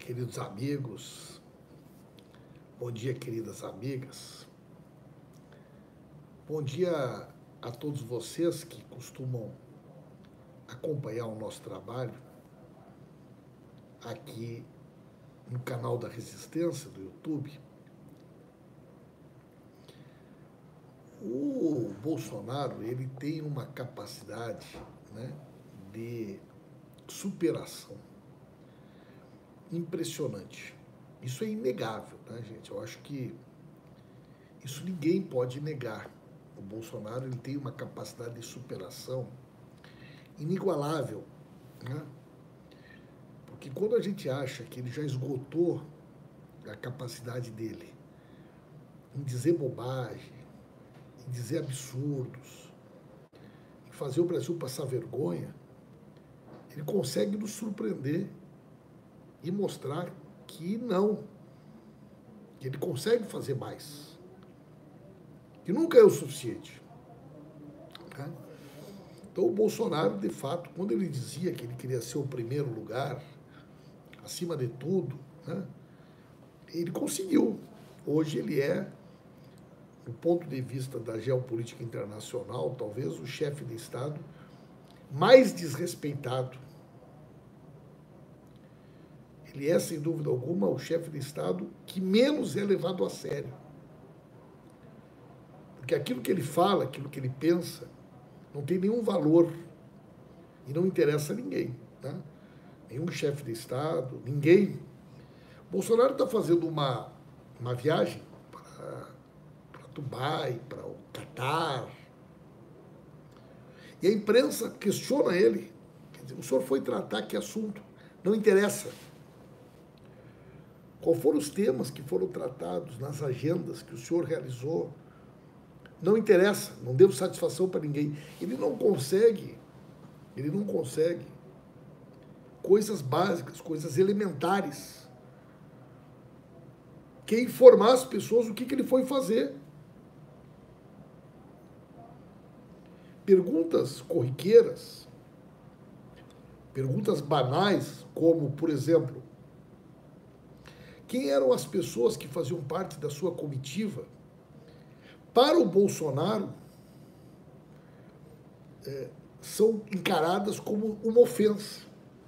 queridos amigos, bom dia, queridas amigas, bom dia a todos vocês que costumam acompanhar o nosso trabalho aqui no canal da Resistência do YouTube. O Bolsonaro, ele tem uma capacidade, né, de superação impressionante. Isso é inegável, né, gente? Eu acho que isso ninguém pode negar. O Bolsonaro, ele tem uma capacidade de superação inigualável, né? Porque quando a gente acha que ele já esgotou a capacidade dele em dizer bobagem, em dizer absurdos, em fazer o Brasil passar vergonha, ele consegue nos surpreender e mostrar que não, que ele consegue fazer mais, que nunca é o suficiente. Né? Então o Bolsonaro, de fato, quando ele dizia que ele queria ser o primeiro lugar, acima de tudo, né, ele conseguiu. Hoje ele é, do ponto de vista da geopolítica internacional, talvez o chefe de Estado mais desrespeitado. Ele é, sem dúvida alguma, o chefe de Estado que menos é levado a sério. Porque aquilo que ele fala, aquilo que ele pensa, não tem nenhum valor e não interessa a ninguém. Né? Nenhum chefe de Estado, ninguém. Bolsonaro está fazendo uma viagem para Dubai, para o Catar. E a imprensa questiona ele. Quer dizer, o senhor foi tratar que assunto? Não interessa. Qual foram os temas que foram tratados nas agendas que o senhor realizou? Não interessa, não deu satisfação para ninguém. Ele não consegue coisas básicas, coisas elementares, que é informar as pessoas o que ele foi fazer. Perguntas corriqueiras, perguntas banais, como, por exemplo, quem eram as pessoas que faziam parte da sua comitiva? Para o Bolsonaro, são encaradas como uma ofensa.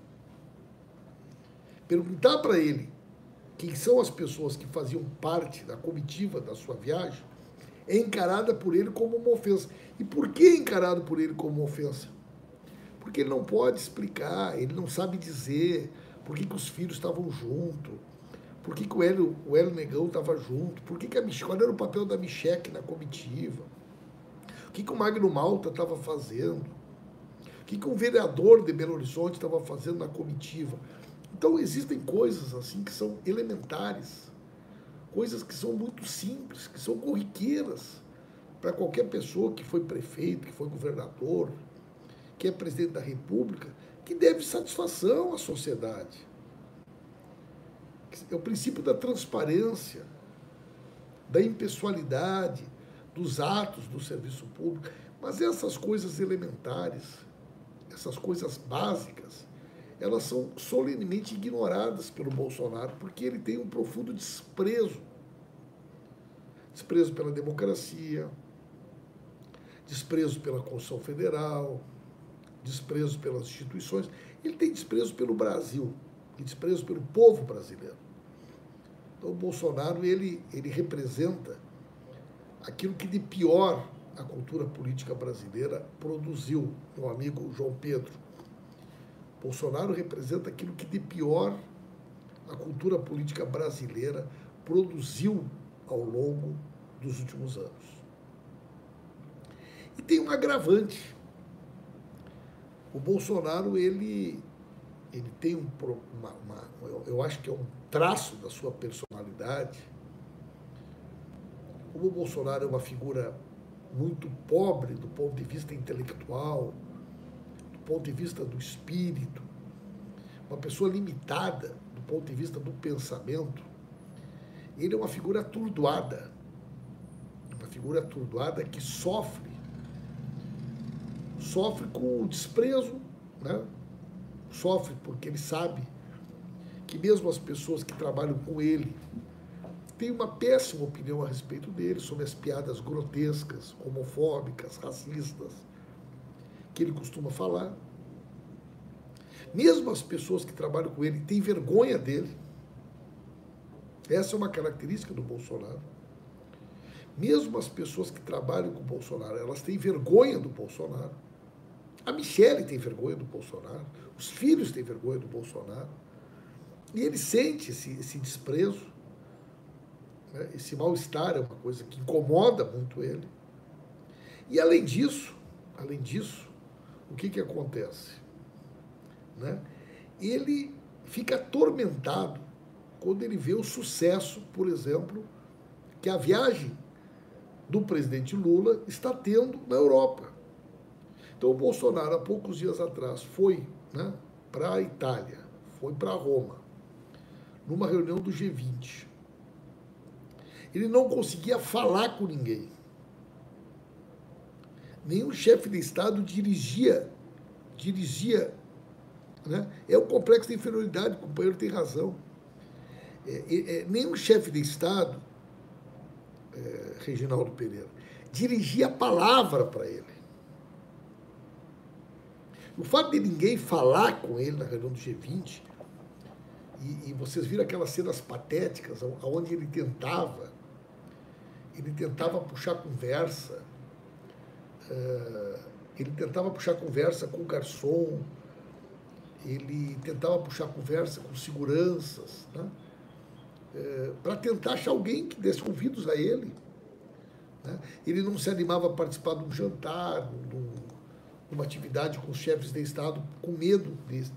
Perguntar para ele quem são as pessoas que faziam parte da comitiva da sua viagem é encarada por ele como uma ofensa. E por que é encarado por ele como uma ofensa? Porque ele não pode explicar, ele não sabe dizer por que os filhos estavam juntos, por que o Hélio Negão estava junto, por que qual era o papel da Micheque na comitiva, o que o Magno Malta estava fazendo, o que um vereador de Belo Horizonte estava fazendo na comitiva. Então existem coisas assim que são elementares, coisas que são muito simples, que são corriqueiras para qualquer pessoa que foi prefeito, que foi governador, que é presidente da República, que deve satisfação à sociedade. É o princípio da transparência, da impessoalidade, dos atos do serviço público. Mas essas coisas elementares, essas coisas básicas, elas são solenemente ignoradas pelo Bolsonaro, porque ele tem um profundo desprezo. Desprezo pela democracia, desprezo pela Constituição Federal, desprezo pelas instituições. Ele tem desprezo pelo Brasil e desprezo pelo povo brasileiro. Então o Bolsonaro, ele representa aquilo que de pior a cultura política brasileira produziu, meu amigo João Pedro. Bolsonaro representa aquilo que de pior a cultura política brasileira produziu ao longo dos últimos anos. E tem um agravante. O Bolsonaro, ele tem eu acho que é um traço da sua personalidade. Como o Bolsonaro é uma figura muito pobre do ponto de vista intelectual, do ponto de vista do espírito, uma pessoa limitada do ponto de vista do pensamento, ele é uma figura atordoada que sofre com o desprezo, né? Sofre porque ele sabe que mesmo as pessoas que trabalham com ele têm uma péssima opinião a respeito dele, sobre as piadas grotescas, homofóbicas, racistas, que ele costuma falar. Mesmo as pessoas que trabalham com ele têm vergonha dele. Essa é uma característica do Bolsonaro. Mesmo as pessoas que trabalham com o Bolsonaro, elas têm vergonha do Bolsonaro. A Michele tem vergonha do Bolsonaro, os filhos têm vergonha do Bolsonaro. E ele sente esse desprezo, né? Esse mal-estar é uma coisa que incomoda muito ele. E além disso, o que acontece? Né? Ele fica atormentado quando ele vê o sucesso, por exemplo, que a viagem do presidente Lula está tendo na Europa. Então o Bolsonaro, há poucos dias atrás, foi, né, para a Itália, foi para Roma, numa reunião do G20. Ele não conseguia falar com ninguém. Nenhum chefe de Estado dirigia, né? É um complexo de inferioridade, o companheiro tem razão. Nenhum chefe de Estado, Reginaldo Pereira, dirigia a palavra para ele. O fato de ninguém falar com ele na reunião do G20, e vocês viram aquelas cenas patéticas, onde ele tentava puxar conversa, com o garçom, ele tentava puxar conversa com seguranças, né? Para tentar achar alguém que desse ouvidos a ele. Né? Ele não se animava a participar de um jantar, de uma atividade com os chefes de Estado, com medo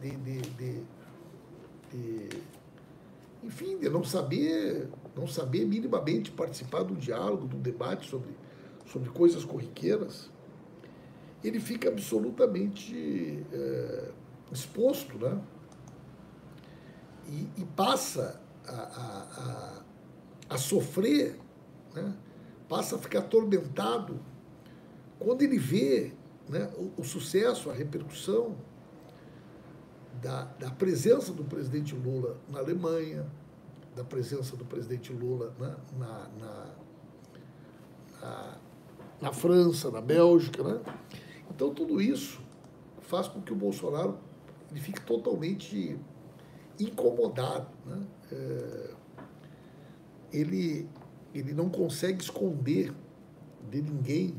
enfim, de não saber minimamente participar de um diálogo, de um debate sobre coisas corriqueiras. Ele fica absolutamente exposto, né? E passa a sofrer, né? Passa a ficar atormentado quando ele vê, né, o sucesso, a repercussão da presença do presidente Lula na Alemanha, da presença do presidente Lula, né, na França, na Bélgica, né? Então tudo isso faz com que o Bolsonaro ele fique totalmente incomodado, né? Ele não consegue esconder de ninguém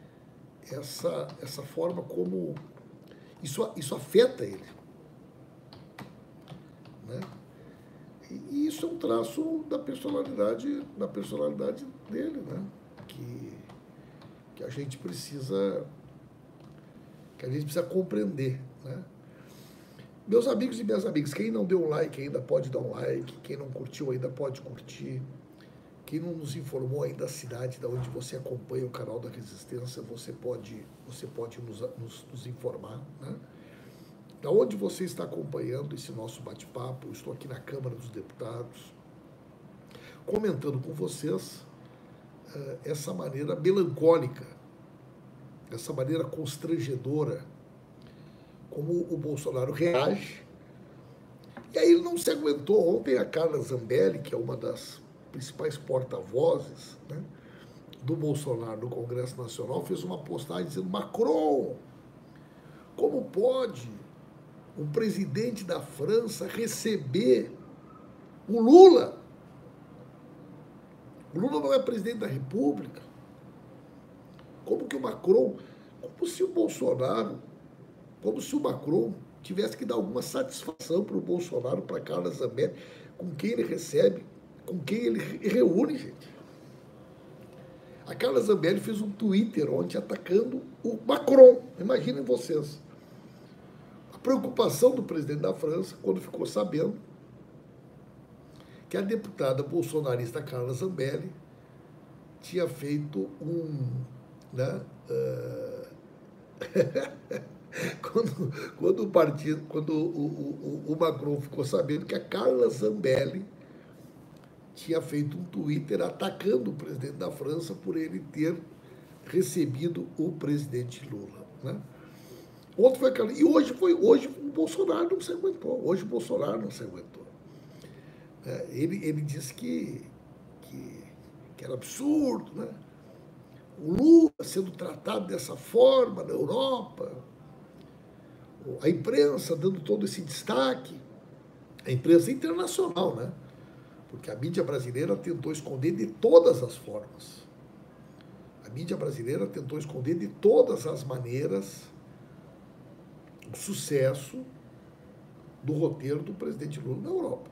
essa forma como isso afeta ele, né? E isso é um traço da personalidade dele, né? Que a gente precisa compreender, né? Meus amigos e minhas amigas, quem não deu um like ainda pode dar um like, quem não curtiu ainda pode curtir, quem não nos informou ainda da cidade da onde você acompanha o canal da Resistência, você pode nos informar, né? Da onde você está acompanhando esse nosso bate-papo. Eu estou aqui na Câmara dos Deputados, comentando com vocês essa maneira melancólica, essa maneira constrangedora, como o Bolsonaro reage. E aí ele não se aguentou. Ontem a Carla Zambelli, que é uma das principais porta-vozes, né, do Bolsonaro no Congresso Nacional, fez uma postagem dizendo: Macron, como pode o presidente da França receber o Lula? O Lula não é presidente da República. Como que o Macron, como se o Macron tivesse que dar alguma satisfação para o Bolsonaro, para Carla Zambelli, com quem ele recebe, com quem ele reúne, gente. A Carla Zambelli fez um Twitter ontem atacando o Macron. Imaginem vocês. A preocupação do presidente da França, quando ficou sabendo que a deputada bolsonarista Carla Zambelli tinha feito né, quando o Macron ficou sabendo que a Carla Zambelli tinha feito um Twitter atacando o presidente da França por ele ter recebido o presidente Lula, né? Ontem foi aquela, e hoje o Bolsonaro não se aguentou. né? Ele disse que era absurdo, né? O Lula sendo tratado dessa forma na Europa, a imprensa dando todo esse destaque, a imprensa internacional, né? Porque a mídia brasileira tentou esconder de todas as formas. A mídia brasileira tentou esconder de todas as maneiras o sucesso do roteiro do presidente Lula na Europa.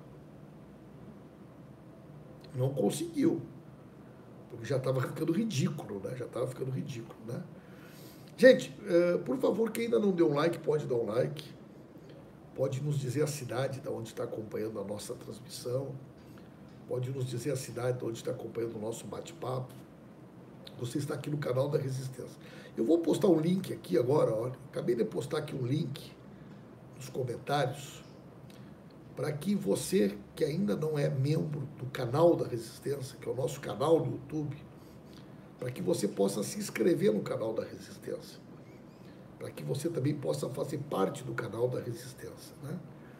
Não conseguiu, porque já estava ficando ridículo, né? Já estava ficando ridículo, né? Gente, por favor, quem ainda não deu um like, pode dar um like. Pode nos dizer a cidade de onde está acompanhando a nossa transmissão. Pode nos dizer a cidade de onde está acompanhando o nosso bate-papo. Você está aqui no canal da Resistência. Eu vou postar um link aqui agora, olha. Acabei de postar aqui um link nos comentários para que você, que ainda não é membro do canal da Resistência, que é o nosso canal no YouTube, para que você possa se inscrever no canal da Resistência, para que você também possa fazer parte do canal da Resistência, né?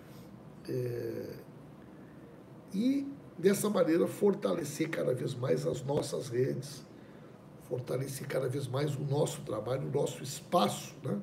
E, dessa maneira, fortalecer cada vez mais as nossas redes, fortalecer cada vez mais o nosso trabalho, o nosso espaço, né?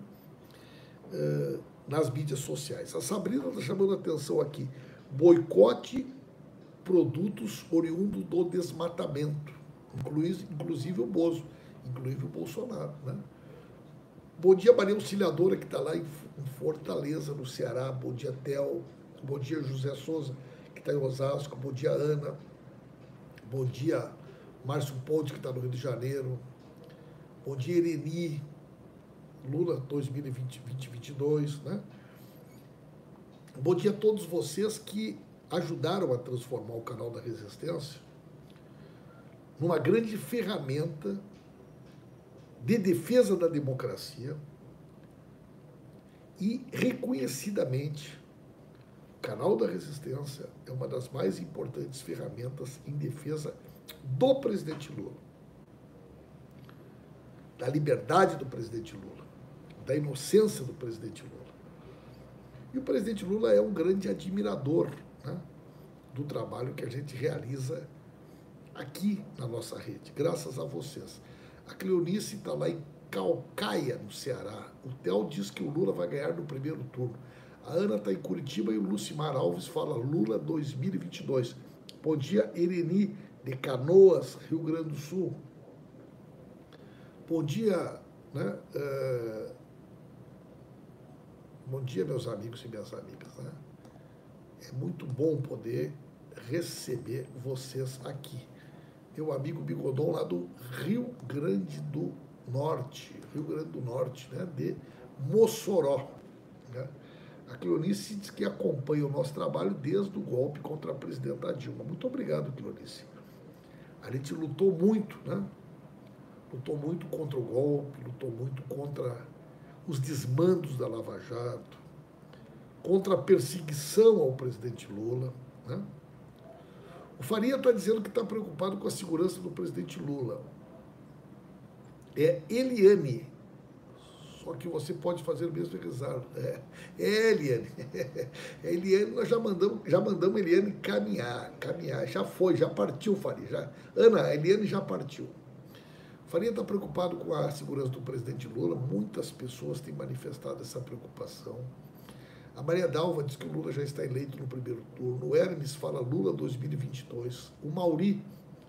Nas mídias sociais. A Sabrina está chamando a atenção aqui. Boicote produtos oriundos do desmatamento, inclusive o Bozo, inclusive o Bolsonaro, né? Bom dia, Maria Auxiliadora, que está lá em Fortaleza, no Ceará. Bom dia, Theo. Bom dia, José Souza, que está em Osasco. Bom dia, Ana. Bom dia, Márcio Ponte, que está no Rio de Janeiro. Bom dia, Ereni. Lula 2022, né? Bom dia a todos vocês que ajudaram a transformar o canal da Resistência numa grande ferramenta de defesa da democracia e, reconhecidamente, o canal da Resistência é uma das mais importantes ferramentas em defesa do presidente Lula, da liberdade do presidente Lula, da inocência do presidente Lula. E o presidente Lula é um grande admirador, né, do trabalho que a gente realiza aqui na nossa rede, graças a vocês. A Cleonice está lá em Calcaia, no Ceará. O Theo diz que o Lula vai ganhar no primeiro turno. A Ana está em Curitiba e o Lucimar Alves fala Lula 2022. Bom dia, Ereni, de Canoas, Rio Grande do Sul. Bom dia, né? Bom dia, meus amigos e minhas amigas, né? É muito bom poder receber vocês aqui. Meu amigo Bigodon, lá do Rio Grande do Norte, né? De Mossoró, né? A Cleonice diz que acompanha o nosso trabalho desde o golpe contra a presidenta Dilma. Muito obrigado, Cleonice. A gente lutou muito, né? Lutou muito contra o golpe, lutou muito contra os desmandos da Lava Jato, contra a perseguição ao presidente Lula, né? O Faria está dizendo que está preocupado com a segurança do presidente Lula. É Eliane, só que você pode fazer o mesmo rezado. Eliane. Eliane, nós já mandamos Eliane caminhar, já foi, já partiu, Faria. Ana, a Eliane já partiu. Faria está preocupado com a segurança do presidente Lula. Muitas pessoas têm manifestado essa preocupação. A Maria Dalva diz que o Lula já está eleito no primeiro turno. O Hermes fala Lula 2022. O Mauri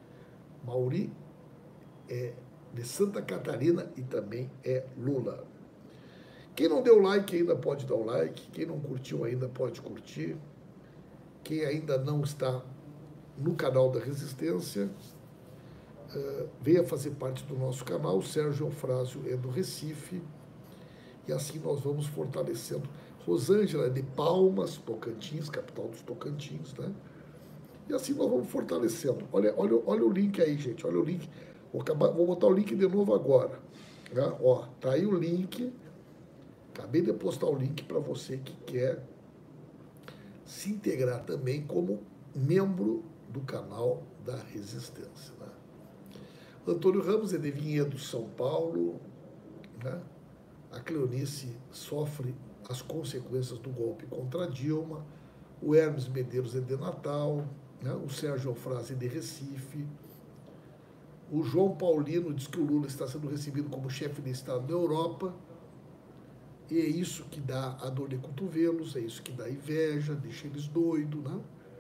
é de Santa Catarina e também é Lula. Quem não deu like ainda pode dar o like. Quem não curtiu ainda pode curtir. Quem ainda não está no canal da Resistência, venha fazer parte do nosso canal. O Sérgio Eufrásio é do Recife. E assim nós vamos fortalecendo. Rosângela é de Palmas, Tocantins, capital dos Tocantins, né? E assim nós vamos fortalecendo. Olha o link aí, gente. Olha o link. Vou botar o link de novo agora. Né? Ó, tá aí o link. Acabei de postar o link para você que quer se integrar também como membro do canal da Resistência, né? Antônio Ramos é de Vinhedo, São Paulo, né? A Cleonice sofre as consequências do golpe contra Dilma. O Hermes Medeiros é de Natal, né? O Sérgio Alfrasi de Recife. O João Paulino diz que o Lula está sendo recebido como chefe de Estado da Europa. E é isso que dá a dor de cotovelos, é isso que dá inveja, deixa eles doidos, né?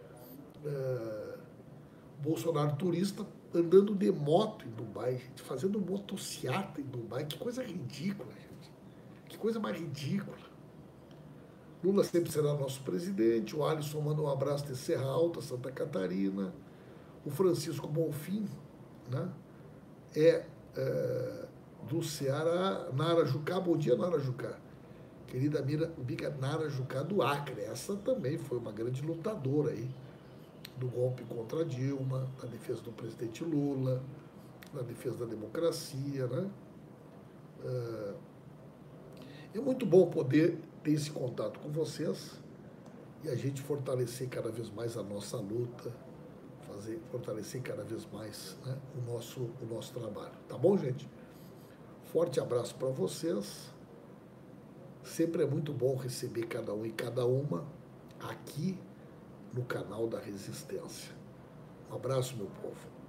Bolsonaro turista andando de moto em Dubai, gente, fazendo motociata em Dubai. Que coisa ridícula, gente. Que coisa mais ridícula. Lula sempre será nosso presidente. O Alisson manda um abraço de Serra Alta, Santa Catarina. O Francisco Bonfim, né? Do Ceará. Nara Jucá, bom dia, Nara Jucá. Querida amiga Nara Jucá do Acre. Essa também foi uma grande lutadora aí do golpe contra a Dilma, na defesa do presidente Lula, na defesa da democracia, né? É muito bom poder ter esse contato com vocês e a gente fortalecer cada vez mais a nossa luta, fortalecer cada vez mais, né, o nosso trabalho. Tá bom, gente? Forte abraço para vocês. Sempre é muito bom receber cada um e cada uma aqui no canal da Resistência. Um abraço, meu povo.